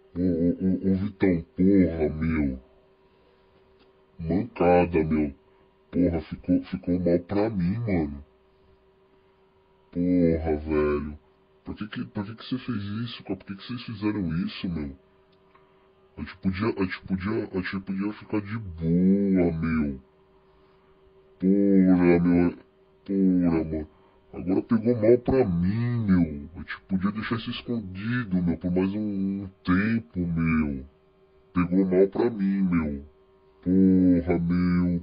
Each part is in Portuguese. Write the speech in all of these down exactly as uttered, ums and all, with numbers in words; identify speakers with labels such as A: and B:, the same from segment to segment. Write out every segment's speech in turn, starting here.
A: Ô, ô, ô, ô, Vitão, porra, meu. Mancada, meu. Porra, ficou, ficou mal pra mim, mano. Porra, velho. Por que que, por que que você fez isso, cara? Por que que vocês fizeram isso, meu? A gente podia, a gente podia, a gente podia ficar de boa, meu. Porra, meu. Porra, mano. Agora pegou mal pra mim, meu. A gente podia deixar isso escondido, meu, por mais um, um tempo, meu. Pegou mal pra mim, meu. Porra, meu.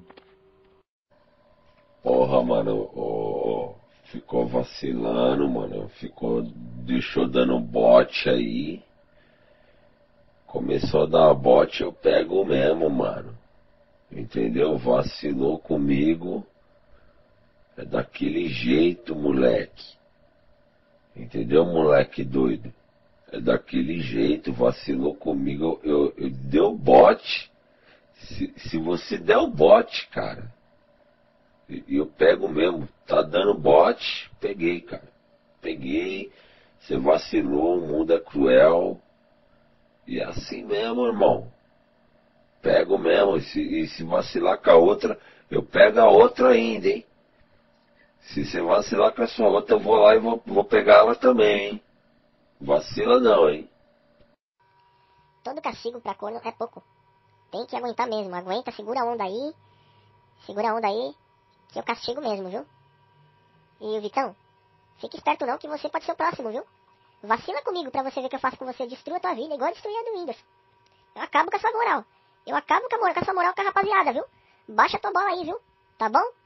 B: Porra, mano, ô, ficou vacilando, mano. Ficou. Deixou dando bote aí. Começou a dar bote, eu pego mesmo, mano. Entendeu? Vacilou comigo. É daquele jeito, moleque. Entendeu, moleque doido? É daquele jeito, vacilou comigo. Eu, eu, eu deu bote. Se, se você der o bote, cara. E eu pego mesmo. Tá dando bote, peguei, cara. Peguei. Você vacilou, o mundo é cruel. E é assim mesmo, irmão. Pego mesmo. E se, e se vacilar com a outra, eu pego a outra ainda, hein? Se você vacilar com a sua outra, eu vou lá e vou, vou pegar ela também, hein? Vacila não, hein?
C: Todo castigo pra corno é pouco. Tem que aguentar mesmo. Aguenta, segura a onda aí. Segura a onda aí, que eu castigo mesmo, viu? E o Vitão, fique esperto não, que você pode ser o próximo, viu? Vacila comigo pra você ver o que eu faço com você. Destrua a tua vida, igual eu destruí a do Windows. Eu acabo com a sua moral. Eu acabo com a, moral, com a sua moral com a rapaziada, viu? Baixa a tua bola aí, viu? Tá bom?